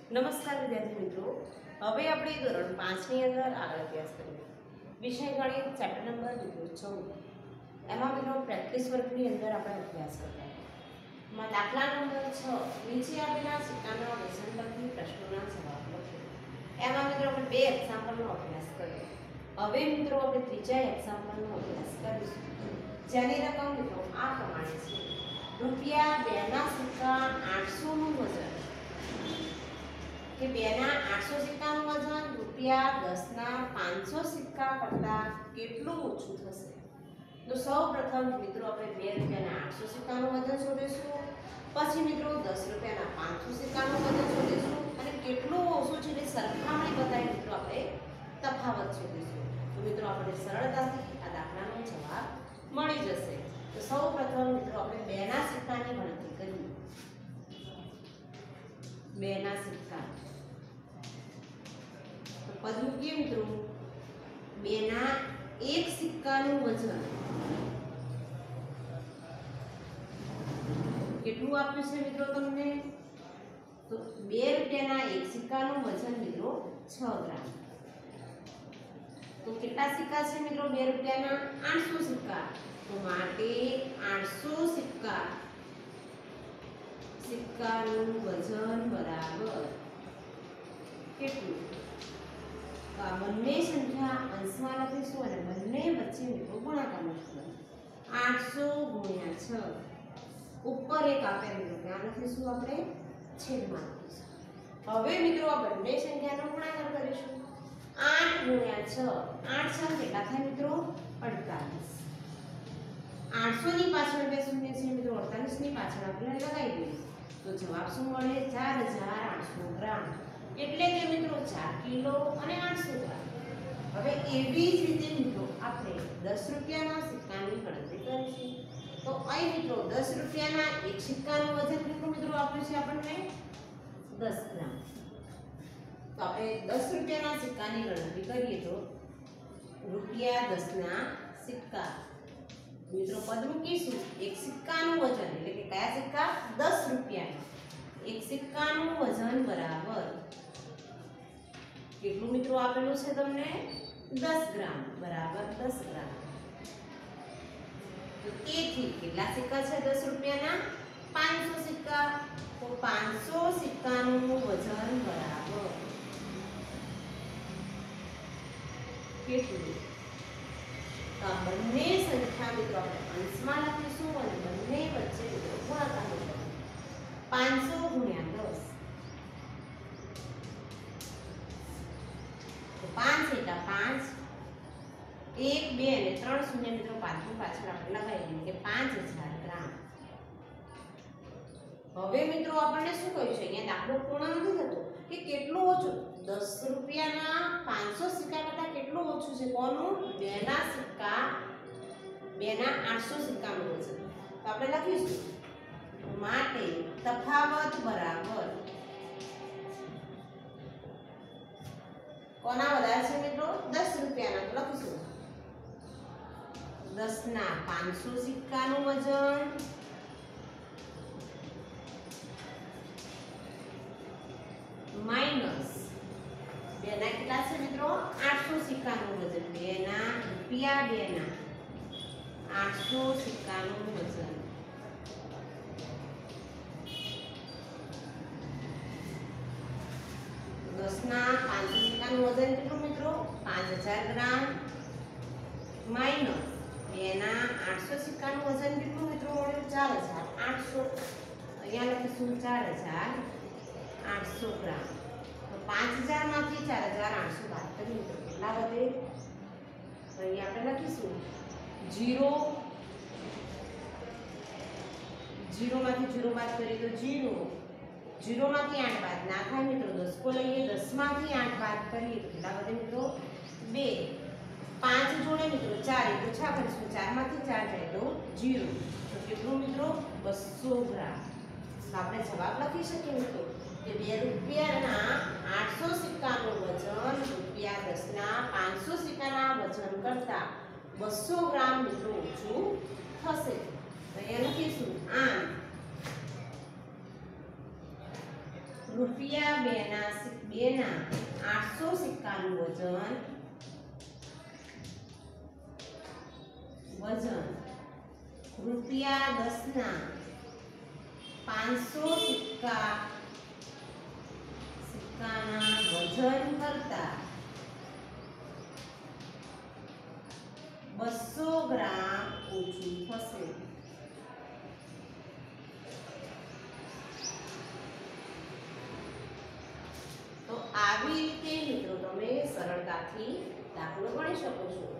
નમસ્કાર વિદ્યાર્થી મિત્રો, હવે આપણે ધોરણ 5 ની અંદર આગળ અભ્યાસ કરીએ. વિષય ગણિત ચેપ્ટર નંબર 14. એમાં મિત્રો પ્રેક્ટિસ વર્કની અંદર આપણે અભ્યાસ કરતા હતા. માં દાખલા નંબર 6 નીચે આપેલા સિક્કાના વ્યસન પરથી પ્રશ્નોના જવાબ લખો. એમાં મિત્રો આપણે બે એક્ઝામ્પલનો અભ્યાસ કર્યો. હવે મિત્રો આપણે ત્રીજા એક્ઝામ્પલનો અભ્યાસ કરીશું. જેની રકમ મિત્રો આ પ્રમાણે છે: રૂપિયા 2 ના સિક્કા 800 નું વજન કે 2 ના 800 સિક્કાનું વજન રૂપિયા 10 ના 500 સિક્કા કરતાં કેટલું ઓછું થશે? તો સૌપ્રથમ મિત્રો આપણે 2 રૂપિયાના 800 સિક્કાનું વજન શોધીશું. પછી મિત્રો 10 રૂપિયાના 500 સિક્કાનું વજન શોધીશું અને કેટલું ઓછું છે તે સરખામણી બતાવી મિત્રો આપણે તફાવત શોધીશું. તો મિત્રો આપણે સરળતાથી આ દાખલાનો જવાબ મળી જશે. તો સૌપ્રથમ મિત્રો આપણે 2 ના સિક્કાની ગણતરી કરીએ. 2 ના સિક્કા પદ મૂકીએ મિત્રો. 2 ના એક સિક્કાનું વજન કેટલું આપ્યું છે મિત્રો તમને? તો 2 રૂપિયાના એક સિક્કાનું વજન મિત્રો 6 ગ્રામ. તો કેટલા સિક્કા છે મિત્રો? 2 રૂપિયાના 800 સિક્કા. તો માટે 800 સિક્કાનું વજન બરાબર કેટલું? આ બંને સંખ્યા અંશમાં લખીશું અને બંને વચ્ચે મિત્રો ગુણાકાર લખીશું. 800 ગુણ્યા 6 ઉપર એક આપેલ મિત્રો ત્યાં લખીશું, આપણે છેદમાં લખીશું. હવે મિત્રો આ બંને સંખ્યાનો ગુણાકાર કરીશું. 8 ગુણ્યા 6 8 6 કેટલા થાય મિત્રો? 48. 800 ની પાછળ બે શૂન્ય છે મિત્રો, 48 ની પાછળ આપણે લગાવી દઈએ તો જવાબ શું મળે? 4800 ગ્રામ. એટલે કે મિત્રો 4 કિલો અને 800 ગ્રામ. હવે એવી જ રીતે મિત્રો આપણે 10 રૂપિયાના સિક્કાની ગણતરી કરીશું. તો અહીં મિત્રો 10 રૂપિયાના એક સિક્કાનું વજન કેટલું મિત્રો આપ્યું છે આપણને? 10 ગ્રામ. તો આપણે 10 રૂપિયાના સિક્કાની ગણતરી કરીએ તો રૂપિયા 10 ના સિક્કા મિત્રો પદ મૂકીશું. એક સિક્કાનું વજન એટલે કે કયા સિક્કા? 10 રૂપિયાના એક સિક્કાનું વજન બરાબર કેટલું મિત્રો આપેલું છે તમને? 10 ગ્રામ બરાબર 10 ગ્રામ. તો તેથી કેટલા સિક્કા છે 10 રૂપિયાના? 500 સિક્કા. તો 500 સિક્કાનું વજન બરાબર કેટલું? તો આ બંને સંખ્યા મિત્રો આપણે અંશમાં લખીશું અને બંને વચ્ચે મિત્રો ગુણાકાર લખીશું. 500 ગુણ્યા 10 તો 5 એટા 5 1 2 અને 3 શૂન્ય મિત્રો પાછળ આપણે લગાવી દઈએ કે 5000 ગ્રામ. હવે મિત્રો આપણને શું કહ્યું છે? અહીંયા દાખલો પૂર્ણ નથી થતો કે કેટલું ઓછું? 10 રૂપિયાના 500 સિક્કા કરતાં કેટલું ઓછું છે? કોનું? 2 ના સિક્કા 2 ના 800 સિક્કાનું વજન. તો આપણે લખીશું માટે તફાવત બરાબર કોના વધારે છે મિત્રો? 10 રૂપિયાના. તો લખીશું 10 ના 500 સિક્કાનું વજન માઈનસ 2 ના કેટલા છે મિત્રો? 800 સિક્કાનું વજન. 2 ના રૂપિયા 2 ના 800 સિક્કાનું વજન ના 500 સિક્કાનું વજન કેટલું મિત્રો? 5000 ગ્રામ માઈનસ 2 ના 800 સિક્કાનું વજન કેટલું મિત્રો મળ્યું? 4800. અહીંયા લખીશું 4800 ગ્રામ. તો 5000 માંથી 4800 બાદ કરીએ મિત્રો કેટલા વધે? તો અહીંયા આપણે લખીશું 0 માંથી 0 બાદ કરીએ તો 0 0 માંથી 8 બાદ ના થાય મિત્રો. 10 કો લઈએ, 10 માંથી 8 બાદ કરીએ તો કેટલા વધે મિત્રો? 2. 5 જોડે મિત્રો 4 એટલે 6 કરીશું. 4 માંથી 4 જાય તો 0. તો કેટલું મિત્રો? 200 ગ્રામ. તો આપણે જવાબ લખી શકીએ મિત્રો કે 2 રૂપિયાના 800 સિક્કાનું વજન રૂપિયા 10 ના 500 સિક્કાના વજન કરતાં 200 ગ્રામ મિત્રો ઓછું થશે. તો અહીંયા લખીશું આમ રૂપિયા બેના 800 સિક્કાનું વજન રૂપિયા 10ના 500 સિક્કાના વજન કરતા 200 ગ્રામ ઓછું થશે. તો આવી રીતે મિત્રો તમે સરળતાથી દાખલો ગણી શકો છો.